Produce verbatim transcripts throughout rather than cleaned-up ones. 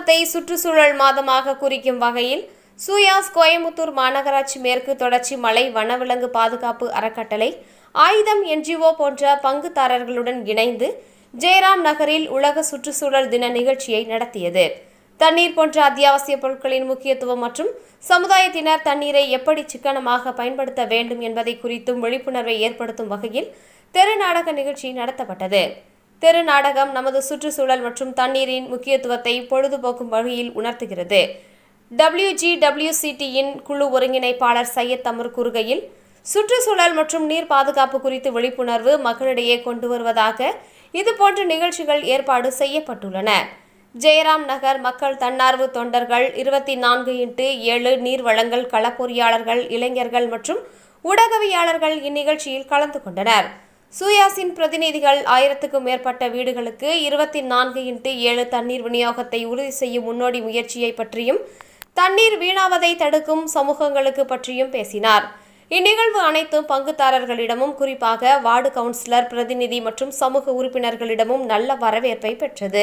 மாதத்தை சுற்றுச்சூழல் மாதமாக குறிக்கும் வகையில் சூயாஸ் கோயமுத்தூர் மாநகராட்சி மேற்கு தொடர்ச்சி மலை வனவிலங்கு பாதுகாப்பு அறக்கட்டளை ஆயுதம் என்ஜிஓ போன்ற பங்குதாரர்களுடன் இணைந்து ஜெயராம் நகரில் உலக சுற்றுச்சூழல் தின நிகழ்ச்சியை நடத்தியது. தண்ணீர் போன்ற அத்தியாவசிய பொருட்களின் முக்கியத்துவம் மற்றும் சமுதாயத்தினர் தண்ணீரை எப்படி சிக்கனமாக பயன்படுத்த வேண்டும் என்பதை குறித்தும் விழிப்புணர்வை ஏற்படுத்தும் வகையில் தெரு நாடக நிகழ்ச்சி நடத்தப்பட்டது. தெரு நாடகம் நமது சுற்றுச்சூழல் மற்றும் தண்ணீரின் முக்கியத்துவத்தை பொழுதுபோக்கும் வகையில் உணர்த்துகிறது. டபிள்யூ ஜி டபிள்யூ சி டி-யின் குழு ஒருங்கிணைப்பாளர் சையத் அமர் கூறுகையில், சுற்றுச்சூழல் மற்றும் நீர் பாதுகாப்பு குறித்து விழிப்புணர்வு மக்களிடையே கொண்டு வருவதாக இதுபோன்ற நிகழ்ச்சிகள் ஏற்பாடு செய்யப்பட்டுள்ளன. ஜெயராம் நகர் மக்கள் தன்னார்வ தொண்டர்கள் இருபத்தி நான்கு இன்ட்டு ஏழு நீர் வழங்கல் களப்பொறியாளர்கள், இளைஞர்கள் மற்றும் ஊடகவியாளர்கள் இந்நிகழ்ச்சியில் கலந்து கொண்டனர். சூயாஸின் பிரதிநிதிகள் ஆயிரத்துக்கும் மேற்பட்ட வீடுகளுக்கு இருபத்தி நான்கு இன்ட்டு ஏழு தண்ணீர் விநியோகத்தை உறுதி செய்யும் முன்னோடி முயற்சியை பற்றியும் தண்ணீர் வீணாவதை தடுக்கும் சமூகங்களுக்கு பற்றியும் பேசினார். இந்நிகழ்வு அனைத்தும் பங்குதாரர்களிடமும் குறிப்பாக வார்டு கவுன்சிலர், பிரதிநிதி மற்றும் சமூக உறுப்பினர்களிடமும் நல்ல வரவேற்பை பெற்றது.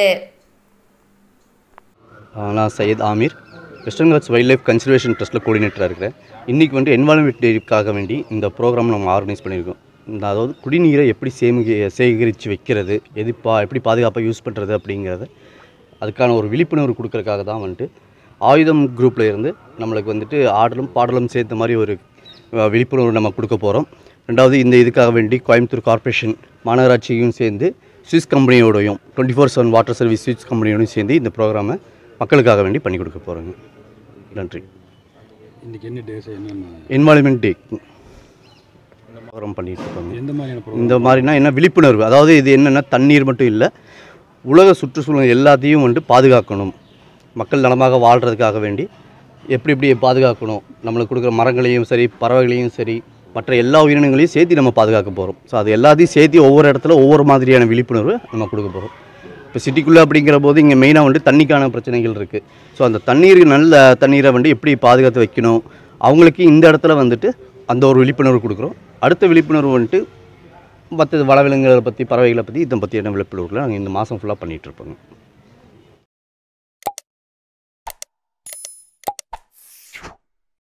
நான் Syed Aamir, Western Ghats wildlife conservation ட்ரஸ்ட்டில் கோஆர்டினேட்டராக இருக்கிறேன். இன்றைக்கி வந்து என்வால்மெண்ட் டேக்காக வேண்டி இந்த ப்ரோக்ராம் நம்ம ஆர்கனைஸ் பண்ணியிருக்கோம். இந்த அதாவது குடிநீரை எப்படி சேமி சேகரித்து வைக்கிறது, எது பா எப்படி பாதுகாப்பாக யூஸ் பண்ணுறது அப்படிங்கிறது அதுக்கான ஒரு விழிப்புணர்வு கொடுக்கறதுக்காக தான் வந்துட்டு ஆயுதம் குரூப்பில் இருந்து நம்மளுக்கு வந்துட்டு ஆடலும் பாடலும் சேர்த்த மாதிரி ஒரு விழிப்புணர்வு நம்ம கொடுக்க போகிறோம். ரெண்டாவது, இந்த இதுக்காக வேண்டி கோயம்புத்தூர் கார்ப்பரேஷன் மாநகராட்சியும் சேர்ந்து ஸ்விஸ் கம்பெனியோடையும் twenty four seven water service Swiss கம்பெனியோடையும் சேர்ந்து இந்த ப்ரோக்ராமை மக்களுக்காக வேண்டி பண்ணி கொடுக்க போகிறோங்க. நன்றி. இன்றைக்கி என்ன டே? என்வால்மெண்ட் டே ப்ரோக்ராம் பண்ணிட்டு இருக்காங்க. எந்த மாதிரியான இந்த மாதிரினா என்ன விழிப்புணர்வு, அதாவது இது என்னென்னா தண்ணீர் மட்டும் இல்லை, உலக சுற்றுச்சூழல் எல்லாத்தையும் வந்துட்டு பாதுகாக்கணும். மக்கள் நலமாக வாழ்கிறதுக்காக வேண்டி எப்படி எப்படி பாதுகாக்கணும், நம்மளுக்கு கொடுக்குற மரங்களையும் சரி, பறவைகளையும் சரி, மற்ற எல்லா உயிரினங்களையும் சேர்த்து நம்ம பாதுகாக்க போகிறோம். ஸோ அது எல்லாத்தையும் சேர்த்து ஒவ்வொரு இடத்துல ஒவ்வொரு மாதிரியான விழிப்புணர்வு நம்ம கொடுக்க போகிறோம். இப்போ சிட்டிக்குள்ளே அப்படிங்கிற போது இங்கே மெயினாக வந்துட்டு தண்ணிக்கான பிரச்சனைகள் இருக்குது. ஸோ அந்த தண்ணீர் நல்ல தண்ணீரை வந்து எப்படி பாதுகாத்து வைக்கணும், அவங்களுக்கு இந்த இடத்துல வந்துட்டு அந்த ஒரு விழிப்புணர்வு கொடுக்குறோம். அடுத்த விழிப்புணர்வு வந்துட்டு மற்ற வனவிலங்குகளை பற்றி, பறவைகளை பற்றி, இதை பற்றியான விழிப்புணர்வுகளை நாங்கள் இந்த மாதம் ஃபுல்லாக பண்ணிகிட்ருப்போங்க.